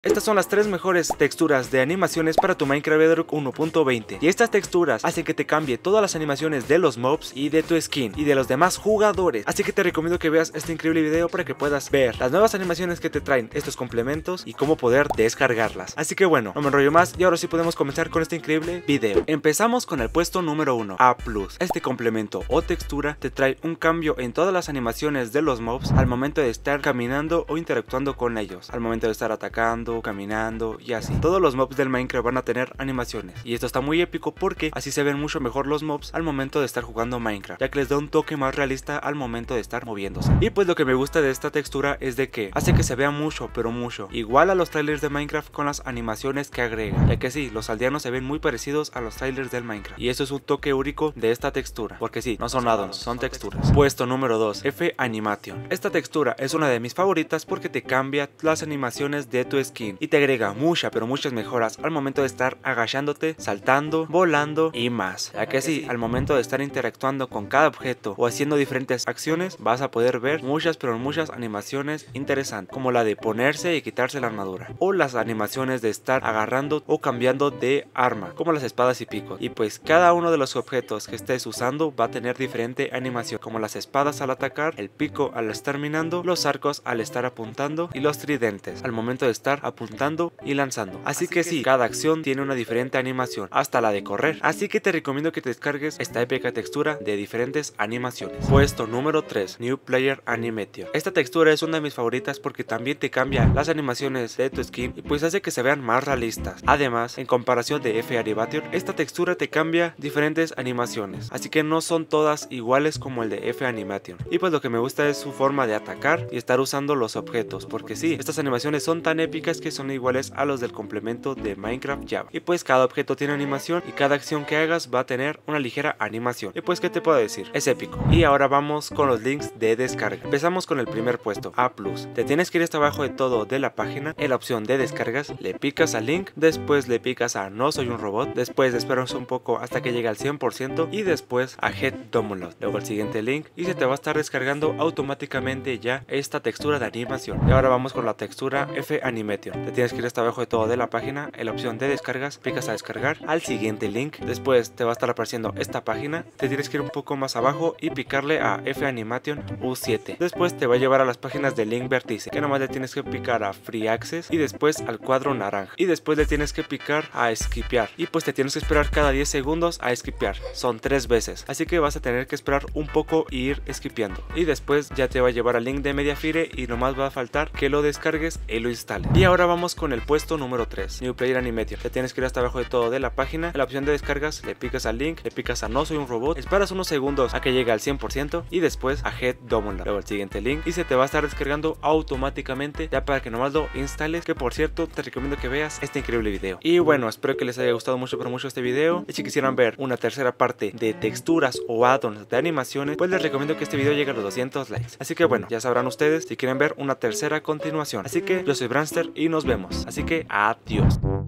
Estas son las 3 mejores texturas de animaciones para tu Minecraft Bedrock 1.20 y estas texturas hacen que te cambie todas las animaciones de los mobs y de tu skin y de los demás jugadores, así que te recomiendo que veas este increíble video para que puedas ver las nuevas animaciones que te traen estos complementos y cómo poder descargarlas. Así que bueno, no me enrollo más y ahora sí podemos comenzar con este increíble video. Empezamos con el puesto número 1, A+. Este complemento o textura te trae un cambio en todas las animaciones de los mobs al momento de estar caminando o interactuando con ellos, al momento de estar atacando, caminando y así. Todos los mobs del Minecraft van a tener animaciones y esto está muy épico porque así se ven mucho mejor los mobs al momento de estar jugando Minecraft, ya que les da un toque más realista al momento de estar moviéndose. Y pues lo que me gusta de esta textura es de que hace que se vea mucho, pero mucho igual a los trailers de Minecraft con las animaciones que agrega, ya que sí, los aldeanos se ven muy parecidos a los trailers del Minecraft y eso es un toque único de esta textura, porque sí, no son addons, son texturas. Puesto número 2, F Animation. Esta textura es una de mis favoritas porque te cambia las animaciones de tu skin y te agrega muchas mejoras al momento de estar agachándote, saltando, volando y más, ya que sí, al momento de estar interactuando con cada objeto o haciendo diferentes acciones vas a poder ver muchas animaciones interesantes, como la de ponerse y quitarse la armadura, o las animaciones de estar agarrando o cambiando de arma, como las espadas y picos. Y pues cada uno de los objetos que estés usando va a tener diferente animación, como las espadas al atacar, el pico al estar minando, los arcos al estar apuntando y los tridentes al momento de estar apuntando y lanzando. Así que sí, cada acción tiene una diferente animación, hasta la de correr. Así que te recomiendo que te descargues esta épica textura de diferentes animaciones. Puesto número 3, New Player Animation. Esta textura es una de mis favoritas porque también te cambia las animaciones de tu skin y pues hace que se vean más realistas. Además, en comparación de F Animation, esta textura te cambia diferentes animaciones, así que no son todas iguales como el de F Animation. Y pues lo que me gusta es su forma de atacar y estar usando los objetos, porque sí, estas animaciones son tan épicas que son iguales a los del complemento de Minecraft Java. Y pues cada objeto tiene animación y cada acción que hagas va a tener una ligera animación. Y pues qué te puedo decir, es épico. Y ahora vamos con los links de descarga. Empezamos con el primer puesto, A+. Te tienes que ir hasta abajo de todo de la página, en la opción de descargas, le picas al link, después le picas a no soy un robot, después esperas un poco hasta que llegue al 100% y después a Head Download. Luego el siguiente link y se te va a estar descargando automáticamente ya esta textura de animación. Y ahora vamos con la textura F Animation. Te tienes que ir hasta abajo de todo de la página, en la opción de descargas, picas a descargar al siguiente link, después te va a estar apareciendo esta página, te tienes que ir un poco más abajo y picarle a F Animation U7, después te va a llevar a las páginas de link vértice, que nomás le tienes que picar a Free Access y después al cuadro naranja y después le tienes que picar a skipear y pues te tienes que esperar cada 10 segundos a skipear, son 3 veces, así que vas a tener que esperar un poco e ir skipeando y después ya te va a llevar al link de Mediafire y nomás va a faltar que lo descargues y lo instales. Y ahora vamos con el puesto número 3, New Player Animation. Te tienes que ir hasta abajo de todo de la página, en la opción de descargas le picas al link, le picas a no soy un robot, esperas unos segundos a que llegue al 100% y después a Head Download, luego el siguiente link y se te va a estar descargando automáticamente ya para que nomás lo instales, que por cierto te recomiendo que veas este increíble video. Y bueno, espero que les haya gustado mucho este video y si quisieran ver una tercera parte de texturas o add-ons de animaciones, pues les recomiendo que este video llegue a los 200 likes. Así que bueno, ya sabrán ustedes si quieren ver una tercera continuación. Así que yo soy Branster y nos vemos. Así que adiós.